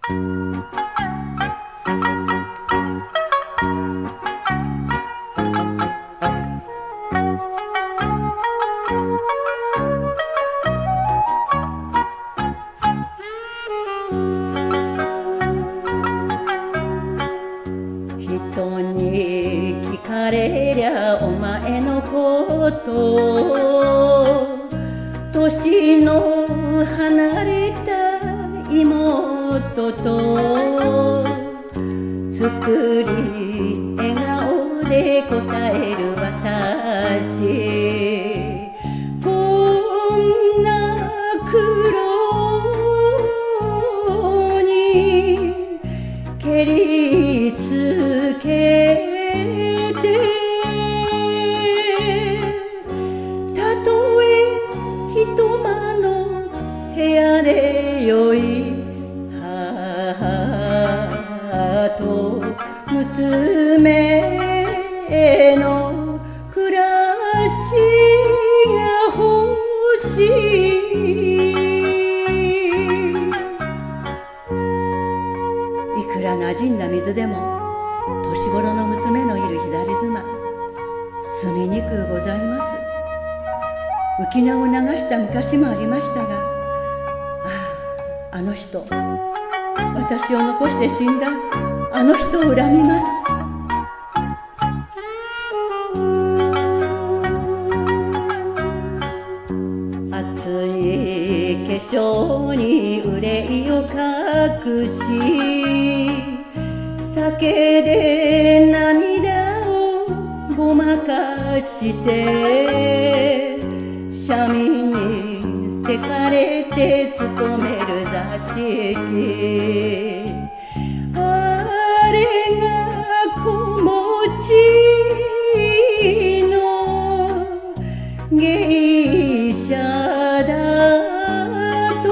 人に聞かれりゃお前のこと年の離れた妹と作り笑顔で答える私こんな苦労にけりつけてたとえ一間の部屋でよい母と娘の暮らしが欲しい。いくら馴染んだ水でも年頃の娘のいる左妻住みにくうございます。浮き名を流した昔もありましたが、あの人、私を残して死んだあの人を恨みます。熱い化粧に憂いを隠し酒で涙をごまかして庶民にせかれて勤める座敷あれが子持ちの芸者だと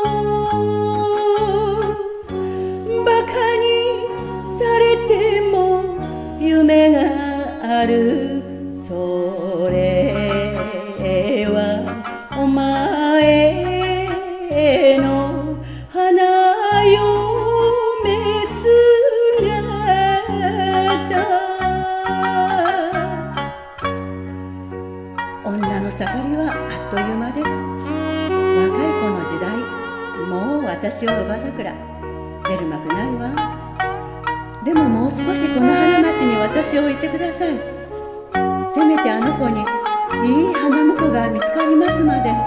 バカにされても夢があるそれはお前の花嫁姿女の盛りはあっという間です。若い子の時代もう私は乳母桜出るまくないわ。でももう少しこの花街に私を置いてください。せめてあの子にいい花婿が見つかりますまで。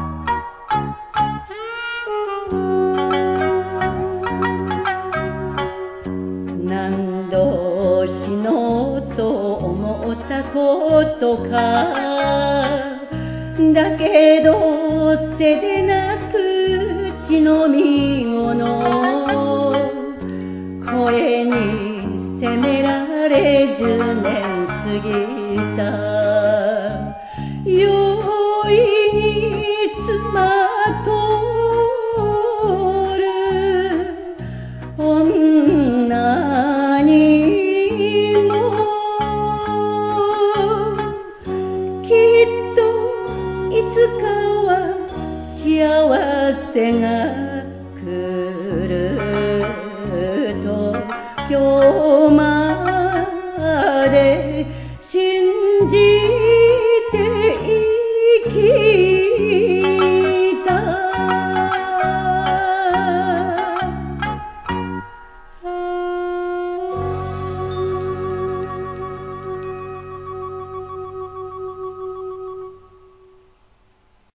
何度死のうと思ったことかだけど背でなく血のみ